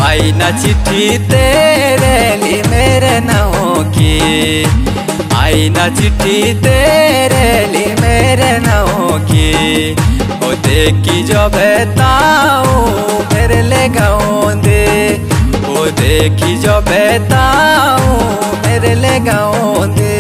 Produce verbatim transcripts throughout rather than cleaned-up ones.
आई ना चिट्ठी तेरे लिए मेरे नाम की, आई ना चिट्ठी तेरे लिए मेरे नाम की। ओ देखी जो बताऊं मेरे ले गाऊं दे, ओ देखी जो बताऊं मेरे ले गाऊं दे।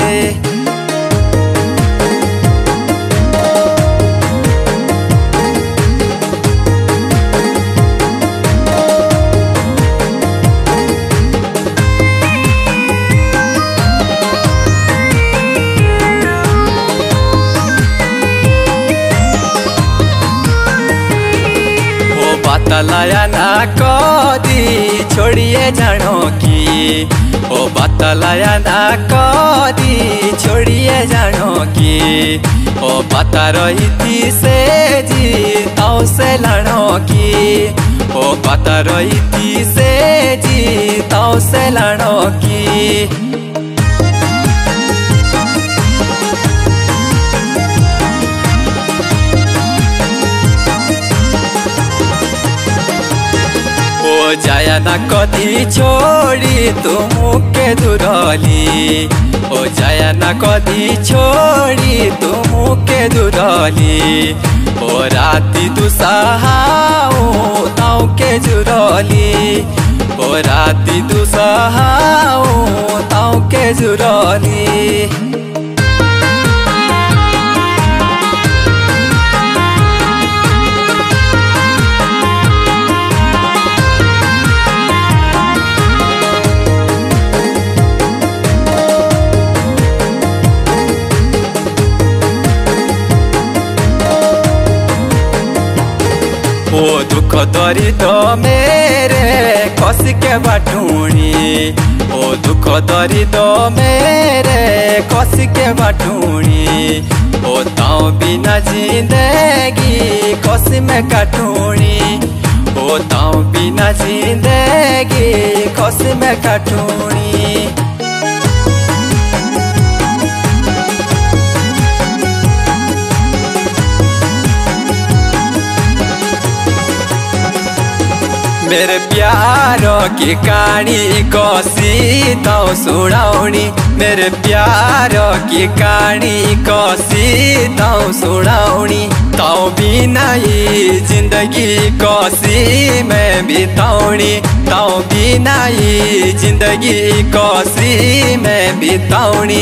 बतलाया ना कदी छोड़िए जानो की, ओ बतलाया ना कदी छोड़िए जानो की। ओ बता रही थी से जी ताऊ से लानो की, ओ बता रही थी से जी ताऊ से लानो की। ओ जाया ना कदी छोड़ी तुम के दुराली, ओ जाया ना कदी छोड़ी तुम के दुराली। ओ राती तू सहाऊ ताऊ के जुराली, ओ राती तू सहाऊ ताऊ के जुराली। ओ दुख दरिद मेरे कस के बाटूनी, ओ दुख दरिद मेरे कस के बाटूनी। ओ ताऊ बिना जिंदगी कस में काटूनी, ओ ताऊ बिना जिंदगी कस में काटूनी। मेरे प्यारों की कहानी कसी ताऊ सुनाऊनी, मेरे प्यारों की कहानी कसी ताऊ सुनाऊनी। ताऊ बिना ही जिंदगी कसी में बिताऊनी, ताऊ बिना ही जिंदगी कसी में बिताऊनी।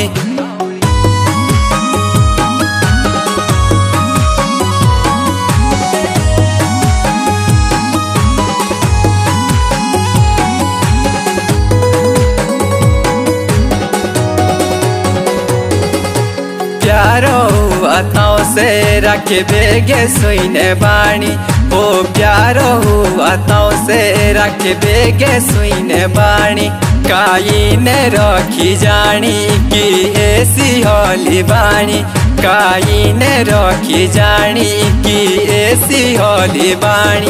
प्यारो ताऊ से रखे बेगे सुने बाणी, ओ प्यारो ताऊ से रखे बेगे सुने बाणी। काई ने रखी जानी कि ऐसी होली बाणी, काई ने रखी जानी कि ऐसी होली बाणी।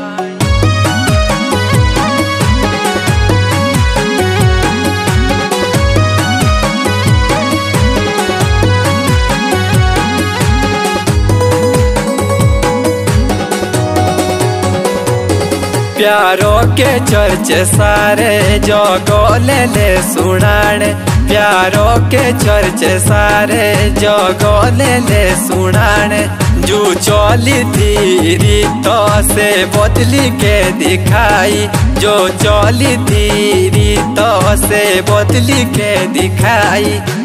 प्यारों के चर्चे सारे जगो ले ले सुनाने, प्यारों के चर्चे सारे जगो ले ले सुनाने। जो चली थी रीतो से बदली के दिखाई, जो चली थी रीतो से बदली के दिखाई।